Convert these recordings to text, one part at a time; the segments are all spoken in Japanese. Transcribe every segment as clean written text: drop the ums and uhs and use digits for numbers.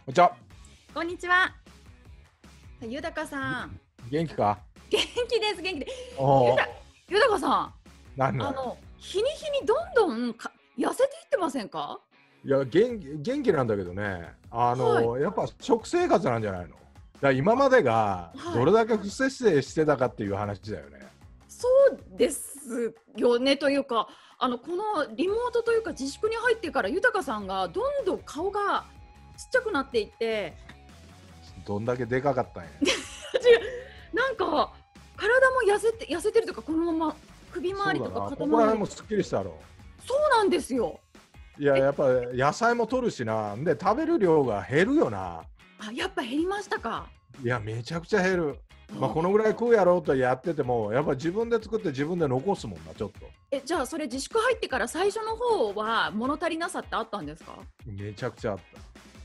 こんにちは。 こんにちは。豊さん。 元気か？ 元気です、元気です。 おお。 豊さん。 何だよ。 日に日にどんどん痩せていってませんか？ いや、元気なんだけどね。 はやっぱ食生活なんじゃないの？だから今までがはいどれだけ不摂生してたかっていう話だよね。 そうですよね。というか、このリモートというか自粛に入ってから豊さんがどんどん顔がちっちゃくなっていって、 どんだけでかかったんや。 なんか体も痩せてるとか、このまま首周りとかそうだな。こ肩周り。 こら辺もすっきりしたろ。 そうなんですよ。 いや、 えやっぱ野菜も取るしな。で、食べる量が減るよな。 やっぱ減りましたか？ いや、めちゃくちゃ減る。まあ、このぐらい食うやろうとやってても、やっぱ自分で作って自分で残すもんな、ちょっと。 じゃあそれ自粛入ってから最初の方は物足りなさってあったんですか？ めちゃくちゃあった。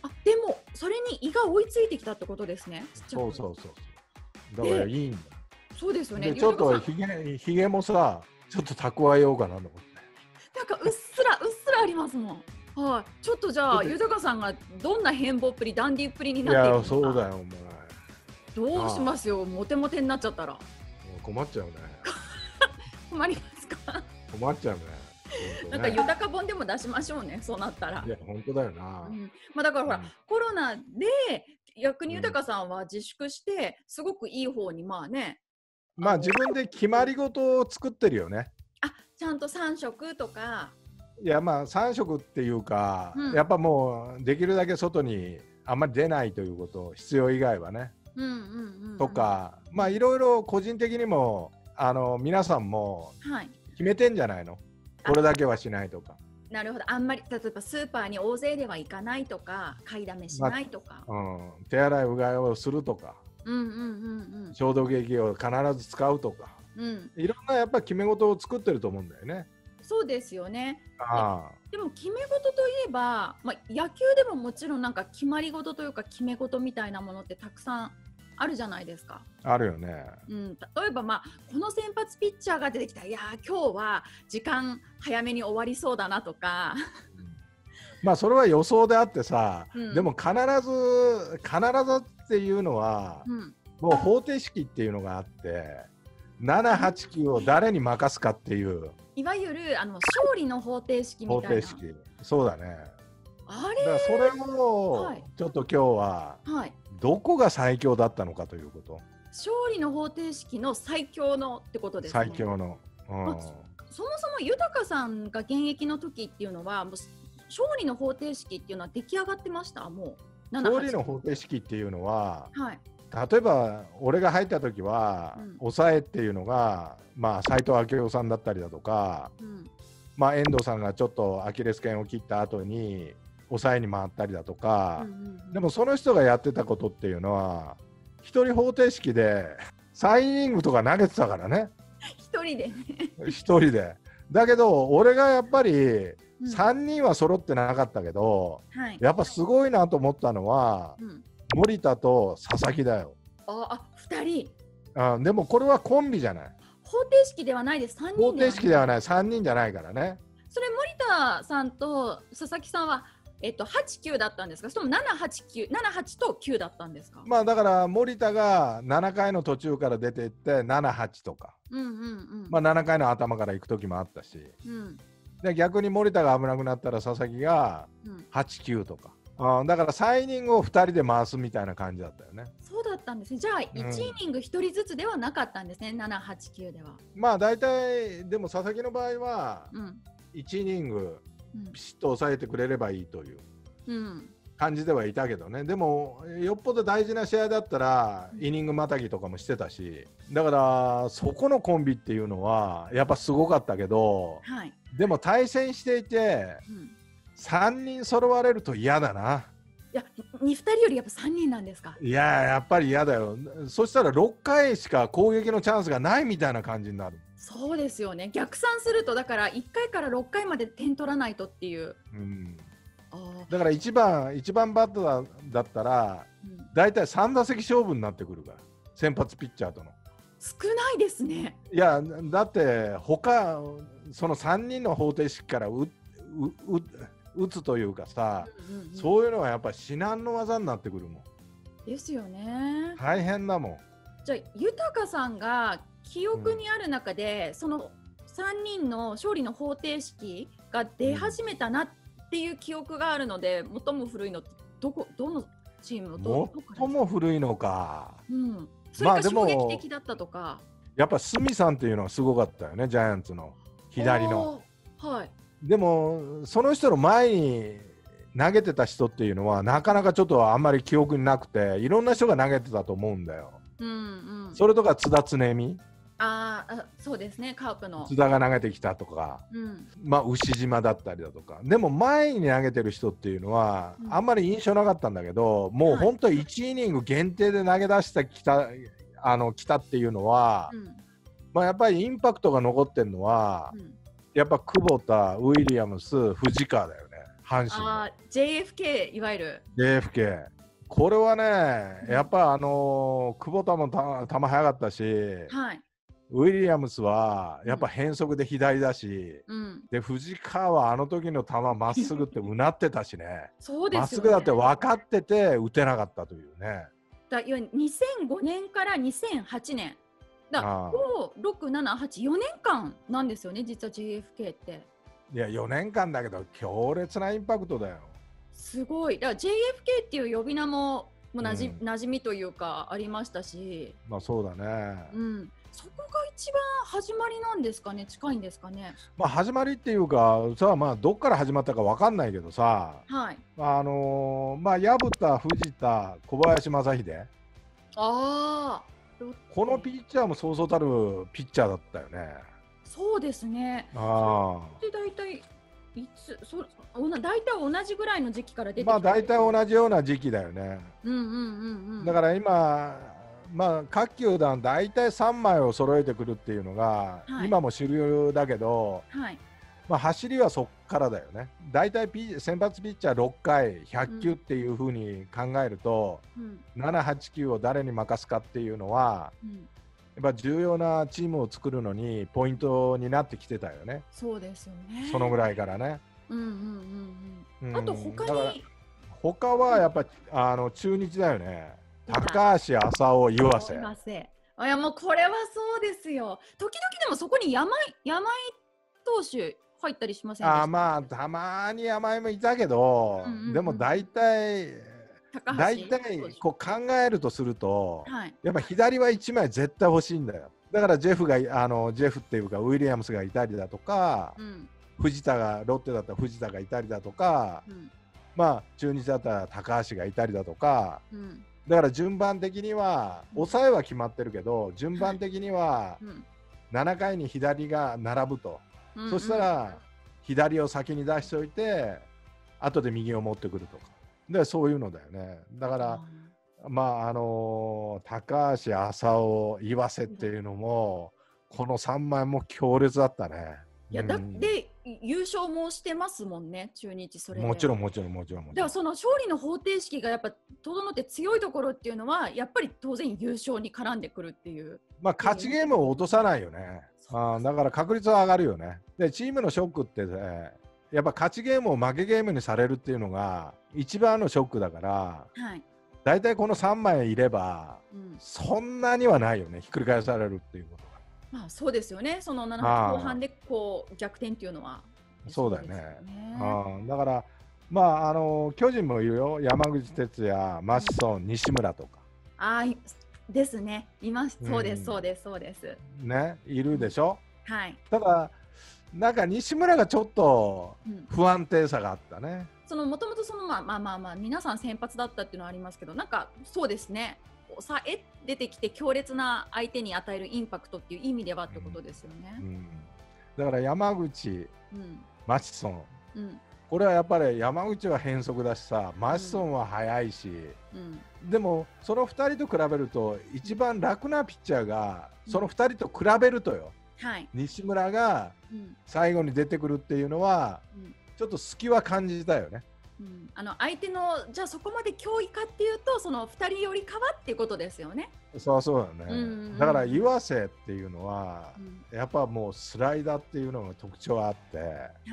でもそれに胃が追いついてきたってことですね。ちっちゃくそうそうそうそう。だからいいんだ。 そうですよね。 で、ちょっと豊さんひげもさ、ちょっと蓄えようかなと思って。 なんかうっすらありますもん。はい。ちょっとじゃあ豊さんがどんな変貌っぷり、ダンディーっぷりにいや、 なっていくのか。 そうだよ、お前。 どうしますよ。モテモテになっちゃったら。 もう困っちゃうね。 困りますか？ 困っちゃうね。 なんか豊か本でも出しましょうね。そうなったら。 いや、本当だよな。 だからほら、 うんコロナで逆に豊さんは自粛してすごくいい方にまあね。 まあ、自分で決まり事を作ってるよね。 ちゃんと3食とか。 いや、まあ、3食っていうか、 うんやっぱもう、できるだけ外にあんまり出ないということ、必要以外はね。とか、まあ、いろいろ個人的にも、皆さんもはい。 決めてんじゃないの？これだけはしないとか。 なるほど。あんまり例えばスーパーに大勢では行かないとか、買いだめしないとか。 手洗いうがいをするとか、 うん。 消毒液を必ず使うとか、いろんなやっぱ決め事を作ってると思うんだよね。 そうですよね。 あでも決め事といえば、野球でももちろんなんか決まり事というか決め事みたいなものってたくさんあるじゃないですか。 あるよね。 例えばこの先発ピッチャーが出てきたら、いやー今日は時間早めに終わりそうだなとか。 まあそれは予想であってさ、でも必ずっていうのは、もう方程式っていうのがあって、7、8、9を誰に任すかっていう。 いわゆる勝利の方程式みたいな。 方程式。そうだね。 あだからそれを、 はいちょっと今日は、 はいどこが最強だったのかということ。 勝利の方程式の最強のってことですね。 最強の。 そもそも豊さんが現役の時っていうのはもう勝利の方程式っていうのは出来上がってました？もう勝利の方程式っていうのは、 はい、 例えば俺が入った時は、抑えっていうのが、まあ、斉藤明夫さんだったりだとか、まあ、遠藤さんがちょっとアキレス腱を切った後に抑えに回ったりだとか、でもその人がやってたことっていうのは一人方程式で3イニングとか投げてたからね。 一人でね。 一人で。だけど俺がやっぱり3人は揃ってなかったけど、やっぱすごいなと思ったのは、森田と佐々木だよ。 2人。 でもこれはコンビじゃない。 方程式ではないです。3人ではない。 方程式ではない。3人じゃないからね。 それ森田さんと佐々木さんは8、9だったんですか？それとも7、8、9、7、8と9だったんですか？ まあだから森田が7回の途中から出ていって7、8とか、まあ7回の頭から行く時もあったし、で逆に森田が危なくなったら佐々木が8、9とか、だから3イニングを2人で回すみたいな感じだったよね。 そうだったんですね。じゃあ1イニング1人ずつではなかったんですね。7、8、9では。 まあ大体でも佐々木の場合は1イニングピシッと抑えてくれればいいという感じではいたけどね。でもよっぽど大事な試合だったらイニングまたぎとかもしてたし、だからそこのコンビっていうのはやっぱすごかったけど、でも対戦していて3人揃われると嫌だな。 いや、2人よりやっぱ3人なんですか？ いや、やっぱり嫌だよ。そしたら6回しか攻撃のチャンスがないみたいな感じになる。 そうですよね。逆算するとだから1回から6回まで点取らないとっていう。 だから1番バッターだったら、だいたい3打席勝負になってくるから、先発ピッチャーとの。 少ないですね。 いや、だってその3人の方程式から打つというかさ、そういうのはやっぱり至難の業になってくるもん。 ですよね。 大変だもん。 じゃあ豊さんが記憶にある中で、その3人の勝利の方程式が出始めたなっていう記憶があるので、最も古いのってどのチームの最も古いのか。 それが衝撃的だったとか。 やっぱ鷲見さんっていうのはすごかったよね、ジャイアンツの左の。 はい。 でもその人の前に投げてた人っていうのはなかなかちょっとあんまり記憶になくて、いろんな人が投げてたと思うんだよ。それとか津田常美。 そうですね、カープの津田が投げてきたとか、牛島だったりだとか。でも前に投げてる人っていうのはあんまり印象なかったんだけど、もう本当1イニング限定で投げ出してきたっていうのは、やっぱりインパクトが残ってるのは、やっぱ久保田、ウィリアムス、藤川だよね、阪神。 JFK、いわゆる JFK。これはね、やっぱ久保田も球速かったし、ウィリアムスはやっぱ変則で左だし、で藤川はあの時の球まっすぐってうなってたしね。まっすぐだって分かってて打てなかったというね。 2005年から2008年だ、5、6、7、8、4年間なんですよね、実は JFK って。 いや、4年間だけど強烈なインパクトだよ。 すごい。だから JFK っていう呼び名もなじみというかありましたし。 そうだね。 そこが一番始まりなんですかね、近いんですかね。 始まりっていうかさ、どっから始まったか分かんないけどさ、薮田、藤田、小林正秀、このピッチャーもそうそうたるピッチャーだったよね。 そうですね。で大体大体同じぐらいの時期から出てきた。 大体同じような時期だよね。だから今各球団大体3枚を揃えてくるっていうのが、今も主流だけど、走りはそっからだよね。大体先発ピッチャー6回100球っていうふうに考えると、7、8球を誰に任すかっていうのは、やっぱ重要なチームを作るのにポイントになってきてたよね。 そうですよね。 そのぐらいからね。 あと他はやっぱ中日だよね。高橋、浅尾、岩瀬。 いや、もうこれはそうですよ。時々でもそこに山井投手入ったりしませんでした？ たまに山井もいたけど、でも大体こう考えるとすると、やっぱ左は1枚絶対欲しいんだよ。だからジェフっていうかウィリアムスがいたりだとか、藤田がロッテだったら藤田がいたりだとか、中日だったら高橋がいたりだとか、だから順番的には抑えは決まってるけど、順番的には7回に左が並ぶと、そしたら左を先に出しておいて後で右を持ってくるとかで、そういうのだよね。だから高橋、浅尾、岩瀬っていうのもこの3枚も強烈だったね。 で優勝もしてますもんね、中日。それでもちろん。 ではその勝利の方程式がやっぱ整って強いところっていうのはやっぱり当然優勝に絡んでくるっていう。 勝ちゲームを落とさないよね。だから確率は上がるよね。でチームのショックってね、やっぱ勝ちゲームを負けゲームにされるっていうのが一番のショックだから、だいたいこの3枚いれば、そんなにはないよね、ひっくり返されるっていうことが。 そうですよね。その後半でこう逆転っていうのは。 そうだよね。だから巨人もいるよ。山口哲也、マシソン、西村とか。 ですね。います。そうです。 ね、いるでしょ。 ただなんか西村がちょっと不安定さがあったね。 もともと皆さん先発だったっていうのはありますけど、なんかそうですね。出てきて強烈な相手に与えるインパクトっていう意味ではってことですよね。 だから山口、マシソン、これはやっぱり山口は変則だしさ、マシソンは速いし、でもその2人と比べると一番楽なピッチャーがその2人と比べるとよ、西村が最後に出てくるっていうのはちょっと隙は感じたよね。 相手のじゃあそこまで脅威かっていうと、その2人よりかはっていうことですよね。 そうだね。だから岩瀬っていうのは、やっぱもうスライダーっていうのが特徴あって、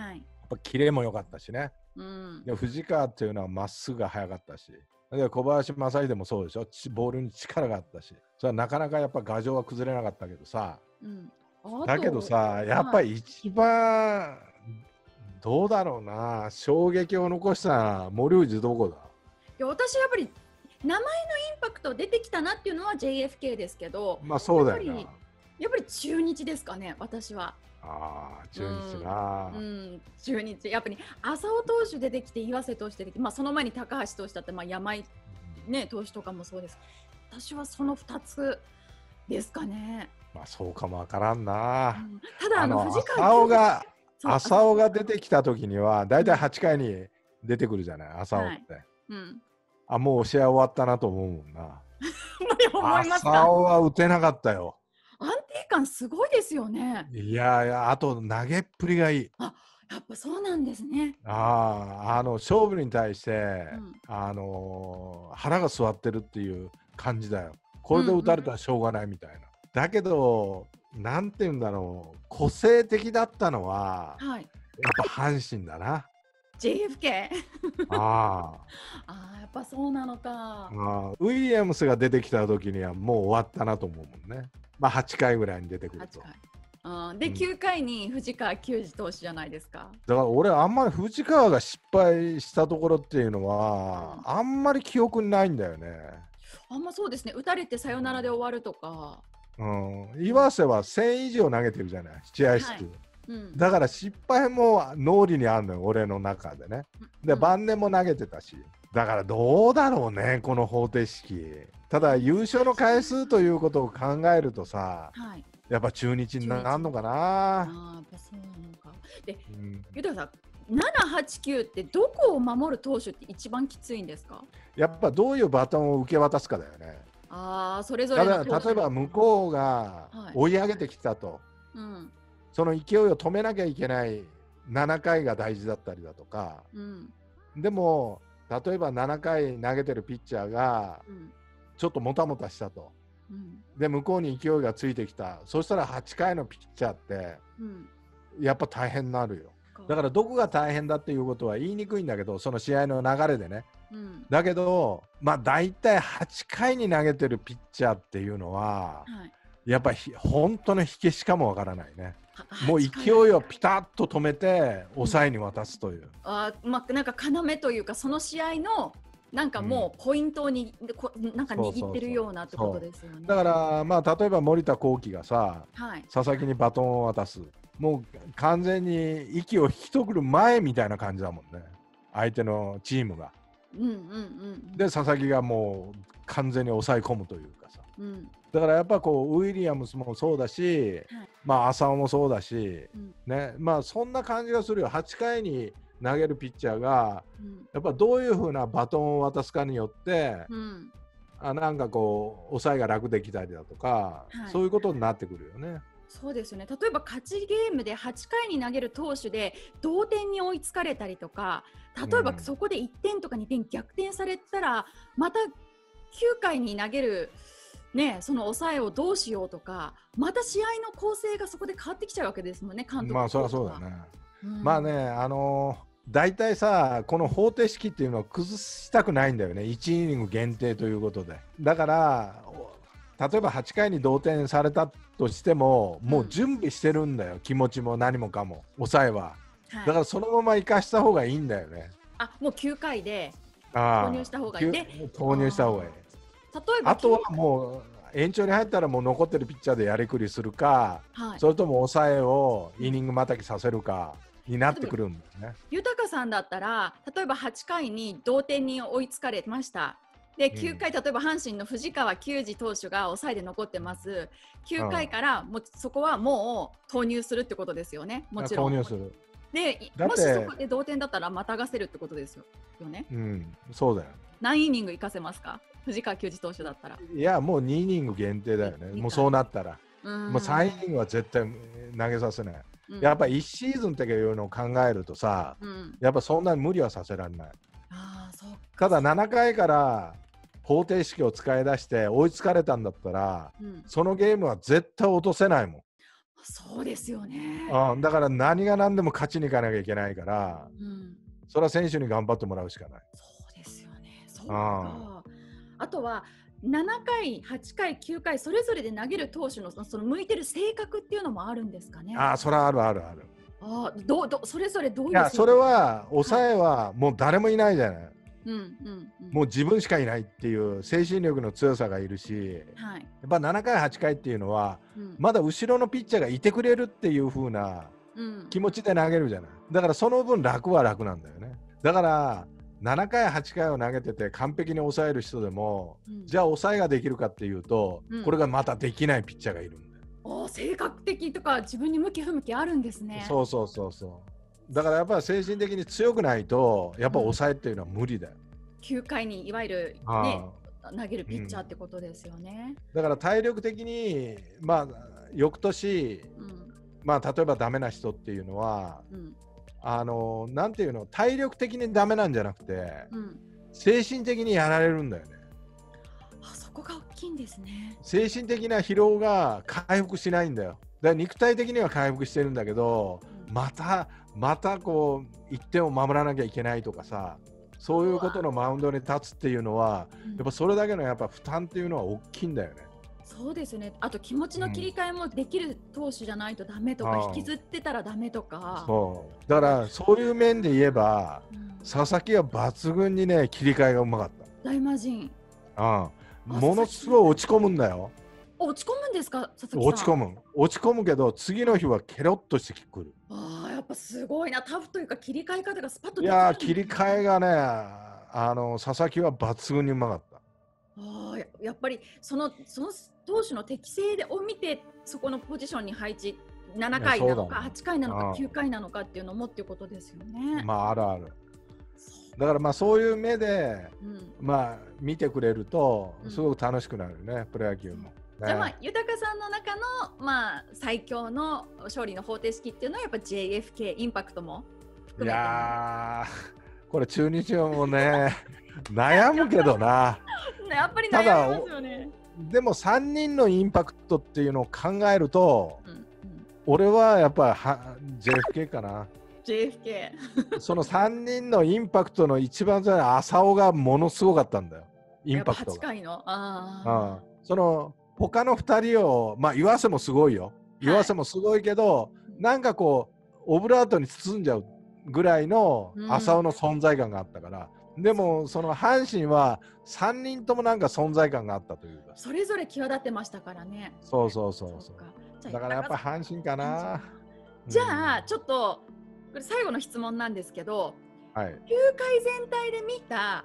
ぱキレも良かったしね。 うん、 で藤川っていうのはまっすぐが速かったし、で小林正秀もそうでしょ。ボールに力があったし、それはなかなかやっぱ牙城は崩れなかったけどさ、 うん、 だけどさ、やっぱり一番、どうだろうな、衝撃を残した森内どこだ？ いや、私やっぱり名前のインパクト出てきたなっていうのは JFK ですけど、 まあそうだよな。 やっぱり中日ですかね、私は。 ああ、中日な、 うん、中日。やっぱり浅尾投手出てきて、岩瀬投手出てきて、まあその前に高橋投手だって、まあ山井、ね、投手とかもそうです。私はその2つですかね。 まあそうかもわからんな。 ただ藤川浅尾が出てきた時にはだいたい8回に出てくるじゃない、浅尾って。あ、もう試合終わったなと思うもんな。浅尾は打てなかったよ。 安定感すごいですよね。 いやいや、あと投げっぷりがいい。 あ、やっぱそうなんですね。 勝負に対して、腹が据わってるっていう感じだよ。これで打たれたらしょうがないみたいな。だけど、なんていうんだろう、個性的だったのは、やっぱ阪神だな。 JFK やっぱそうなのか。 ウィリアムスが出てきた時にはもう終わったなと思うもんね。まあ8回ぐらいに出てくると。 で、9回に藤川球児投手じゃないですか。 だから俺あんまり藤川が失敗したところっていうのは、あんまり記憶にないんだよね。 あんまそうですね。打たれてサヨナラで終わるとか。 岩瀬は1000以上投げてるじゃない、試合数。だから失敗も脳裏にあるのよ、俺の中でね。で、晩年も投げてたし。だからどうだろうね、この方程式。ただ優勝の回数ということを考えるとさ、やっぱ中日になるのかな。 やっぱそうなのか。で、豊さん、7、8、9ってどこを守る投手って一番きついんですか？ やっぱどういうバトンを受け渡すかだよね。 それぞれの投手。例えば向こうが追い上げてきたと、その勢いを止めなきゃいけない7回が大事だったりだとか、でも例えば7回投げてるピッチャーがちょっともたもたしたと、で向こうに勢いがついてきた、そしたら8回のピッチャーってやっぱ大変になるよ。だからどこが大変だっていうことは言いにくいんだけど、その試合の流れでね、だけどまあ大体8回に投げてるピッチャーっていうのは、やっぱり本当の火消しかもわからないね。もう勢いをピタッと止めて抑えに渡すという、 なんか要というか、その試合のなんかもうポイントに、なんか握ってるようなってことですよね。 だからまあ例えば森田幸輝がさ、佐々木にバトンを渡す、もう完全に息を引き取る前みたいな感じだもんね、相手のチームが。で佐々木がもう完全に抑え込むというかさ、だからやっぱこうウィリアムスもそうだし、まあ浅尾もそうだし、ね、まあそんな感じがするよ。8回に投げるピッチャーが、やっぱどういう風なバトンを渡すかによって、なんかこう抑えが楽できたりだとか、そういうことになってくるよね。 そうですよね。例えば勝ちゲームで8回に投げる投手で同点に追いつかれたりとか、例えばそこで1点とか2点逆転されたら、また9回に投げるね、その抑えをどうしようとか、また試合の構成がそこで変わってきちゃうわけですもんね、監督。 まあそりゃそうだね。まあね、大体さ、この方程式っていうのは崩したくないんだよね、1イニング限定ということで。だから例えば8回に同点されたとしても、もう準備してるんだよ、気持ちも何もかも、抑えは。だからそのまま生かした方がいいんだよね。 もう9回で投入した方がいい。 投入した方がいい。例えばあとはもう延長に入ったらもう残ってるピッチャーでやりくりするか、それとも抑えをイニングまたぎさせるかになってくるんですね。 豊さんだったら、例えば8回に同点に追いつかれました。で9回、例えば阪神の藤川球児投手が抑えで残ってます。9回からもうそこはもう投入するってことですよね。もちろん投入する。 でもしそこで同点だったらまたがせるってことですよね。 そうだよ。 何イニング行かせますか、藤川球児投手だったら。 いやもう2イニング限定だよね。もうそうなったらもう3イニングは絶対投げさせない。やっぱ1シーズンっていうのを考えるとさ、やっぱそんなに無理はさせられない。ただ7回から方程式を使い出して追いつかれたんだったら、そのゲームは絶対落とせないもん。 そうですよね。 だから何が何でも勝ちにいかなきゃいけないから、それは選手に頑張ってもらうしかない。 そうですよね。そうか。あとは7回、8回、9回それぞれで投げる投手のその向いてる性格っていうのもあるんですかね。 それはあるあるある。 それぞれどういう。 いや、それは抑えはもう誰もいないじゃない。もう自分しかいないっていう精神力の強さがいるし、やっぱ7回8回っていうのは、まだ後ろのピッチャーがいてくれるっていう風な気持ちで投げるじゃない。だからその分楽は楽なんだよね。だから7回8回を投げてて完璧に抑える人でも、じゃあ抑えができるかっていうと、これがまたできないピッチャーがいるんだよ。 性格的とか自分に向き不向きあるんですね。 そうだからやっぱり精神的に強くないとやっぱ抑えっていうのは無理だよ。 9回にいわゆる、ね、投げるピッチャーってことですよね。 だから体力的に翌年、例えばダメな人っていうのは、なんていうの、体力的にダメなんじゃなくて、精神的にやられるんだよね。 そこが大きいんですね。 精神的な疲労が回復しないんだよ。だから肉体的には回復してるんだけど、またこう1点を守らなきゃいけないとかさ、そういうことのマウンドに立つっていうのは、やっぱそれだけのやっぱ負担っていうのは大きいんだよね。 そうですね。あと気持ちの切り替えもできる投手じゃないとダメとか、引きずってたらダメとか。 そうだからそういう面で言えば、佐々木は抜群にね切り替えがうまかった。 大魔神。 ものすごい落ち込むんだよ。 落ち込むんですか、佐々木さん。 落ち込むけど次の日はケロッとしてくる。 やっぱすごいな。タフというか切り替え方がスパッとできる。いや切り替えがね、佐々木は抜群にうまかった。 やっぱりその投手の適性を見てそこのポジションに配置、7回なのか8回なのか9回なのかっていうのもっていうことですよね。 あるある。だからそういう目で、見てくれるとすごく楽しくなるね、プロ野球も。 じゃあ豊さんの中の、最強の勝利の方程式っていうのはやっぱ JFK インパクトも含めて。いやこれ中日はもうね悩むけどなやっぱり悩みますよね。 でも3人のインパクトっていうのを考えると、俺はやっぱりJFK かな。 JFK その3人のインパクトの一番最初の浅尾がものすごかったんだよ、インパクトが。8 回のその他の2人を岩瀬もすごいよ、岩瀬もすごいけど、なんかこうオブラートに包んじゃうぐらいの浅尾の存在感があったから、でもその阪神は3人ともなんか存在感があったというか、 それぞれ際立ってましたからね。 そうだからやっぱ阪神かな。 じゃあちょっとこれ最後の質問なんですけど、9回全体で見た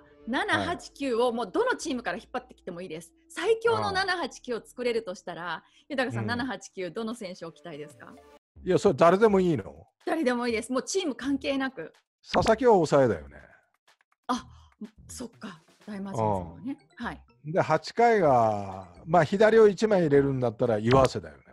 7、8、9をもうどのチームから引っ張ってきてもいいです。最強の7、8、9を作れるとしたら、豊さん、7、8、9どの選手を置きたいですか？ いや、それ誰でもいいの？ 誰でもいいです。もうチーム関係なく。 佐々木は抑えだよね。 そっか。大魔神さんはね。 で、8回が、左を1枚入れるんだったら岩瀬だよね。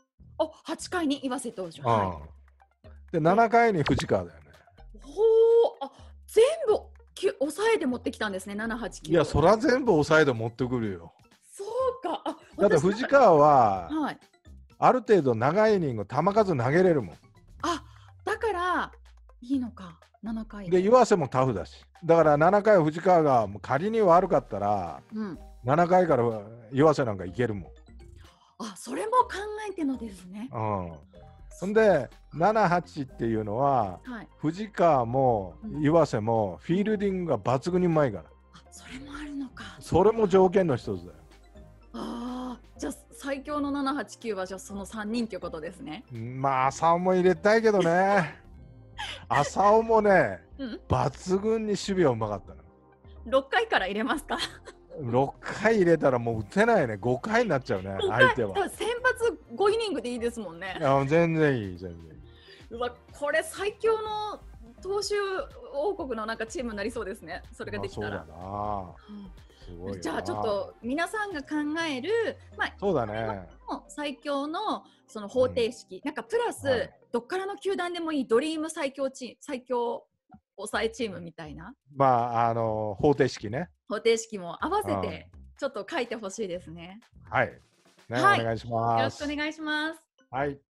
8回に岩瀬投手。 で、7回に藤川だよね。 全部抑えで持ってきたんですね、7、8、9。 いや、そら全部抑えで持ってくるよ。 そうか。 だって藤川は、ある程度長いイニング、球数投げれるもん。 だからいいのか、7回で。岩瀬もタフだし。だから7回藤川が仮に悪かったら、7回から岩瀬なんかいけるもん。 それも考えてのですね。 そんで7、8っていうのは、藤川も岩瀬もフィールディングが抜群にうまいから。 それもあるのか。 それも条件の一つだよ。 じゃあ最強の7、8、9はじゃあその3人っていうことですね。 浅尾も入れたいけどね浅尾もね、抜群に守備はうまかったの。6回から入れますか ？6回入れたらもう打てないね。5回になっちゃうね、相手は。 先発5イニングでいいですもんね。 全然いい、全然いい。 これ最強の投手王国のなんかチームになりそうですね。それができたら。 そうだな。すごいな。 じゃあちょっと皆さんが考える、 そうだね。 最強のその方程式、なんかプラス、どっからの球団でもいいドリーム最強抑えチームみたいな。 方程式ね。 方程式も合わせてちょっと書いてほしいですね。 お願いします。 よろしくお願いします。